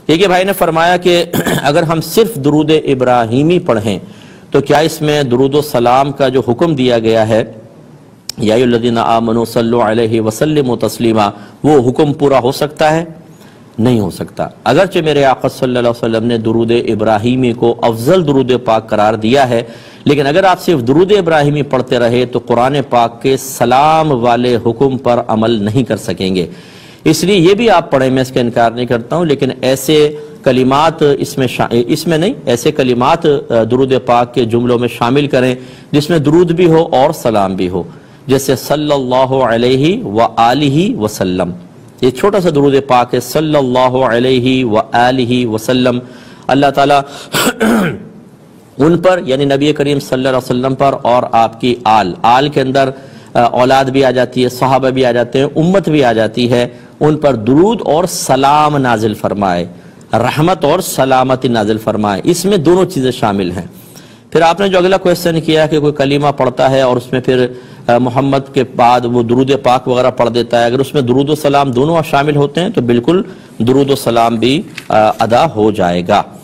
ایک بھائی نے فرمایا کہ اگر ہم صرف درود ابراہیمی پڑھیں تو کیا اس میں درود و سلام کا جو حکم دیا گیا ہے یا ایھا الذین آمنوا صلوا علیہ وسلموا تسلیما وہ حکم پورا ہو سکتا ہے؟ نہیں ہو سکتا۔ اگرچہ میرے آقا صلی اللہ علیہ وسلم نے درود ابراہیمی کو افضل درود پاک قرار دیا ہے، لیکن اگر آپ صرف درود ابراہیمی پڑھتے رہے تو قرآن پاک کے سلام والے حکم پر عمل نہیں کر سکیں گے۔ اس لیے یہ بھی آپ پڑھیں، میں اس کا انکار نہیں کرتا ہوں، لیکن ایسے کلمات اس میں نہیں، ایسے کلمات درود پاک کے جملوں میں شامل کریں جس میں درود بھی ہو اور سلام بھی ہو، جیسے صلی اللہ علیہ وآلہ وسلم، یہ چھوٹا سا درود پاک ہے، صلی اللہ علیہ وآلہ وسلم، اللہ تعالیٰ ان پر یعنی نبی کریم صلی اللہ علیہ وسلم پر اور آپ کی آل کے اندر اولاد بھی آ جاتی ہے، صحابہ بھی آ جاتے ہیں، امت بھی آ جاتی ہے، ان پر درود اور سلام نازل فرمائے، رحمت اور سلامتی نازل فرمائے، اس میں دونوں چیزیں شامل ہیں۔ پھر آپ نے جو اگلا کویسچن کیا کہ کوئی کلمہ پڑھتا ہے اور اس میں پھر محمد کے بعد وہ درود پاک وغیرہ پڑھ دیتا ہے، اگر اس میں درود و سلام دونوں شامل ہوتے ہیں تو بالکل درود و سلام بھی ادا ہو جائے گا۔